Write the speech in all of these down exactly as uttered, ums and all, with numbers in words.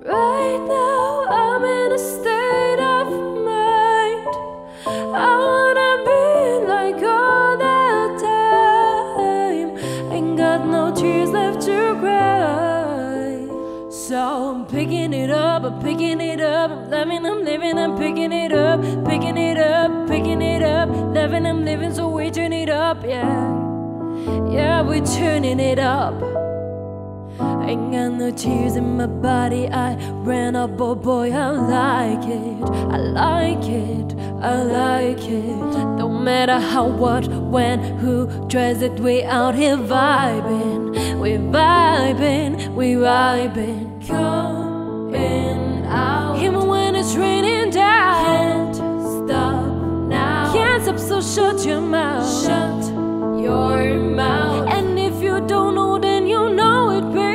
Right now I'm in a state of mind. I wanna be like all the time. Ain't got no tears left to cry. So I'm picking it up, I'm picking it up. I'm loving, I'm living, I'm picking it up. Picking it up, picking it up. Loving, I'm living, so we turn it up, yeah. Yeah, we're turning it up. Ain't got no tears in my body, I ran up, oh boy, I like it, I like it, I like it. Don't matter how, what, when, who tries it, we out here vibing. We vibing, we vibing. Coming out, even when it's raining down. Can't stop now, can't stop, so shut your mouth. Shut your mouth. And if you don't know, then you know it, babe.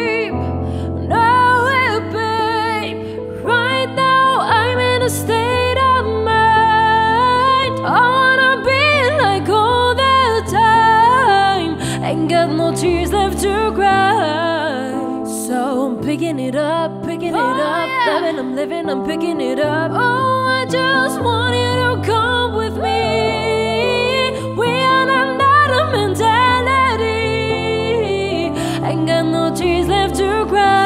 State of mind. I wanna be like all the time. Ain't got no tears left to cry. So I'm picking it up, picking oh, it up, yeah. Loving, I'm living, I'm picking it up. Oh, I just want you to come with me. We are another mentality. Ain't got no tears left to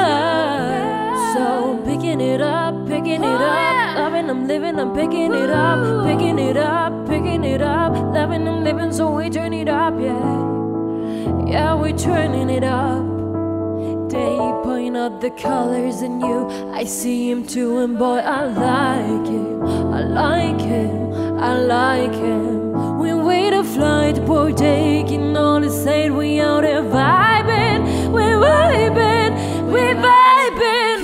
cry. So I'm picking it up, picking it up. Loving, I'm living, I'm picking it up, picking it up, picking it up. Loving, I'm living, so we turn it up, yeah. Yeah, we're turning it up. They point out the colors in you, I see him too, and boy, I like him, I like him, I like him. We wait a flight, boy, taking all the side, we out there vibing, we vibing, we vibing.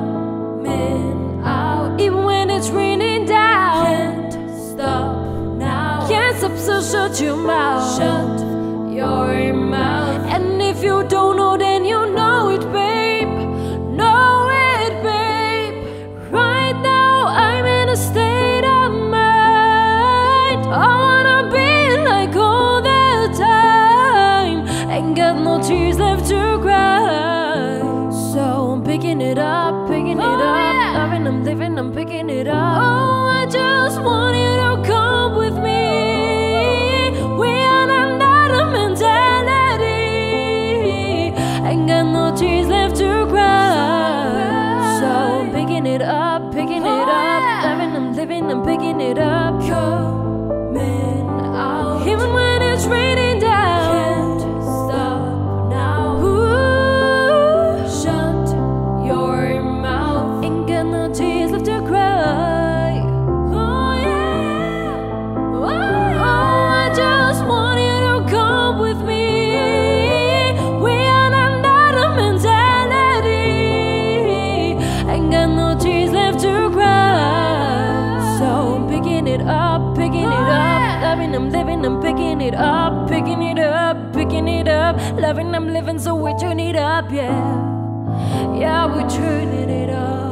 Coming out, even when it's raining down. Can't stop now, can't stop, so shut your mouth. Shut your mouth. And if you don't know, then you know it, babe. Know it, babe. Right now I'm in a state of mind. I wanna be like all the time. Ain't got no tears left to cry. So I'm picking it up, picking it oh, up. Yeah. Loving, I'm living, I'm picking it up. Oh, I just want you to come with me. We are another mentality. Ain't got no tears left to cry. So I'm picking it up, picking it oh, up. Yeah. Loving, I'm living, I'm picking it up. Coming out, even when it's raining down. Can't stop now. Ooh, shut your mouth. Ain't got no tears left to cry. Oh yeah. Oh, yeah. Oh, I just want you to come with me. We are another mentality. Ain't got no tears left to cry. So I'm picking it up, picking it oh, up. Yeah. Loving, I'm living, I'm picking it up, picking it up, picking it up. Loving, I'm living, so we turn it up, yeah. Yeah, we're turning it up.